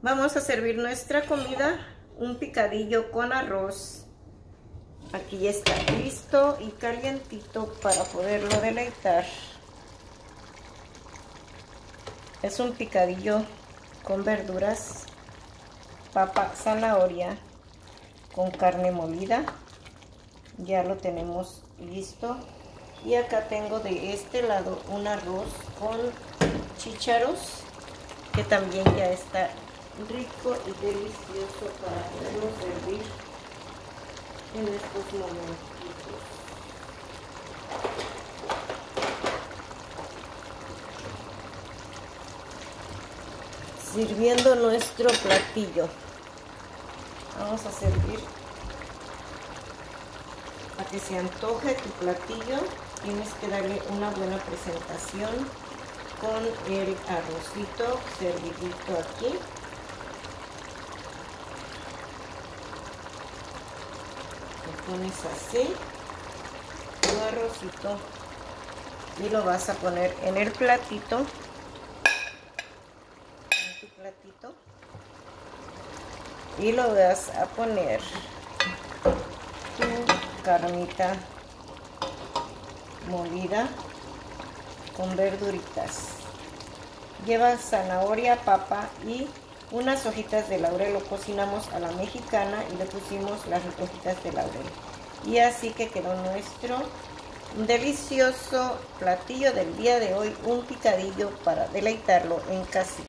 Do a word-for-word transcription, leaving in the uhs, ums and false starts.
Vamos a servir nuestra comida, un picadillo con arroz. Aquí ya está listo y calientito para poderlo deleitar. Es un picadillo con verduras, papa, zanahoria, con carne molida. Ya lo tenemos listo. Y acá tengo de este lado un arroz con chícharos, que también ya está rico y delicioso para poderlo servir en estos momentos. Sirviendo nuestro platillo, vamos a servir. Para que se antoje tu platillo, tienes que darle una buena presentación con el arrocito servidito aquí. Lo pones así, tu arrocito, y lo vas a poner en el platito, en tu platito, y lo vas a poner tu carnita molida con verduritas. Lleva zanahoria, papa y unas hojitas de laurel. Lo cocinamos a la mexicana y le pusimos las hojitas de laurel. Y así que quedó nuestro delicioso platillo del día de hoy, un picadillo para deleitarlo en casa.